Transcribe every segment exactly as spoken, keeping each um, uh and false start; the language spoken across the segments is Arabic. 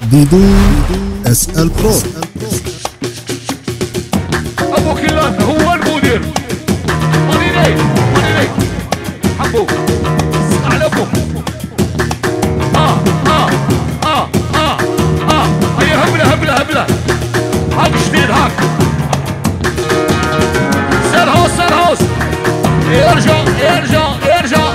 بدون اسأل برو. ابو كيلان هو المدير. ماني لي ماني لي حبو على ابوك. اه اه اه اه اه هيا هبله هبله هبله هاك جديد هاك. سير هوس سير هوس ارجع ارجع ارجع.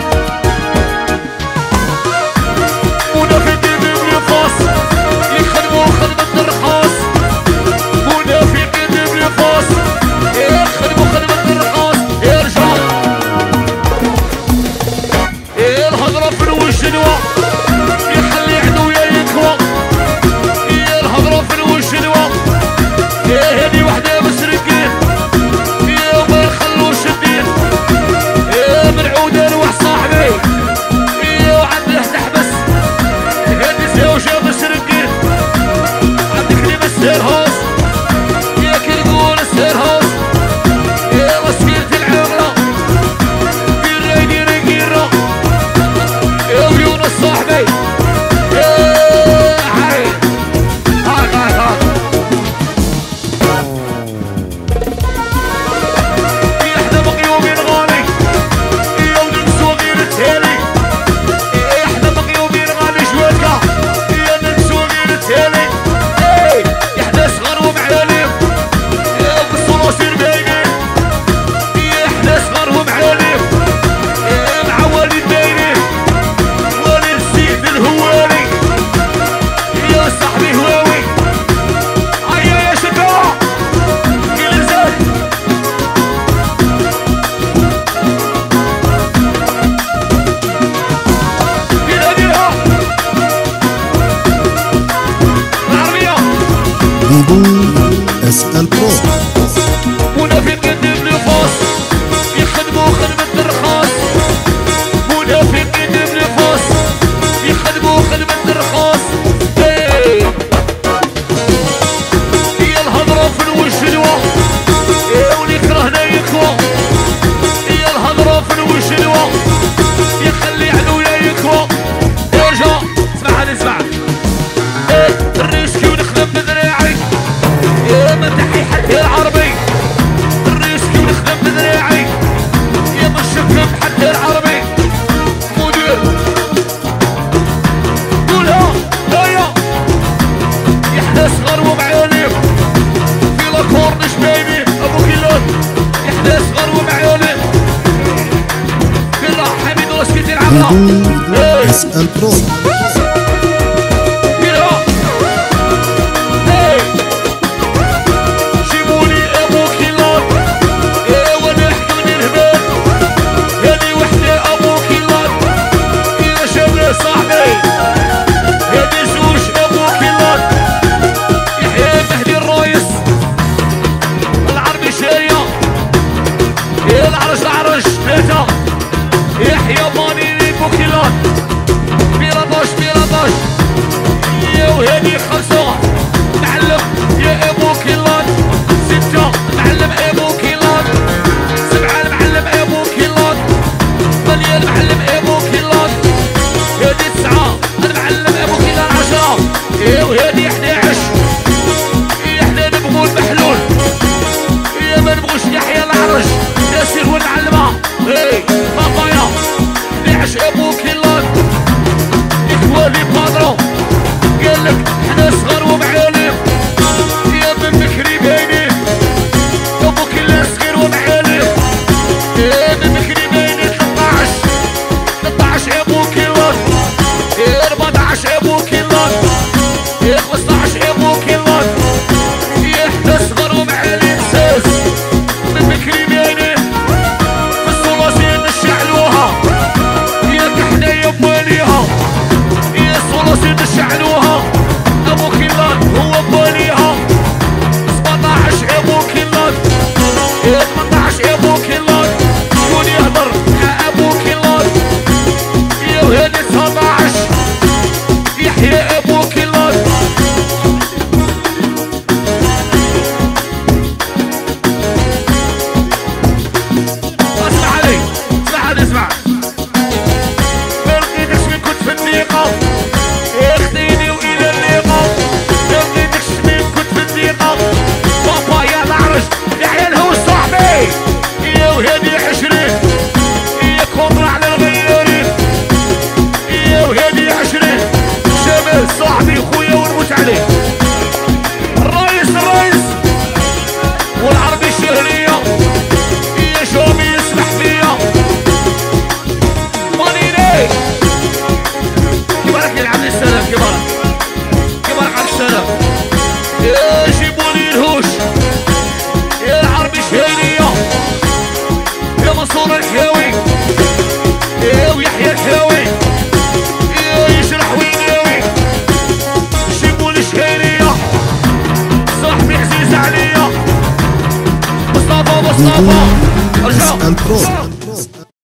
منافقين بالفاس يخدموا خدمة الرخاص. منافقين بالفاس يخدموا خدمة الرخاص. ارجع الهضرة في الوش نوا يخلي عدويا يكوى. الهضرة في الوش نوا هذي وحدة مسرقين وما يخلوش الدين. من عودان واحد صاحبي وعنده تحبس هادي زوجة مسرقين. عندك اللي مسير هوس يا كي نقول سير هوس يا مسكينة العملة دير راي دير كيرة يا ويونس صاحبي يا حي هاك هاك هاك. يا حدا مقيومين غالي يا ولد سواقين التالي. يا حدا مقيومين غالي جوالكا يا ولد سواقين التالي. يا حدا صغار ومعالي يا بالصلاصير باينين. يا حدا صغار ومعالي يا مع والد باينين. والد السيد الهوالي يا صاحبي هواوي. هيا يا شباب كي لزاك بينا بيها العربية. بدون اسأل برو. منافقين بالفاس يخدموا خدمة الرخاص. منافقين بالفاس يخدموا خدمة الرخاص. هي الهضرة في الوش نوا واللي يكرهنا يكوى. هي الهضرة في الوش نوا يخلي عدويا يكوى. ارجع اسمع هذا اسمع. الريسكي ونخدم بذراعي يا ما تحي حتى العربي. الريسكي ونخدم بذراعي يا ما شكم حتى العربي. مدير قولها هيا يا حدا صغار ومعيالي في لاكورنش بايبي. ابو كيلان يا حدا صغار ومعيالي في الله حميد وسكيت العملة. بدون اسأل برو.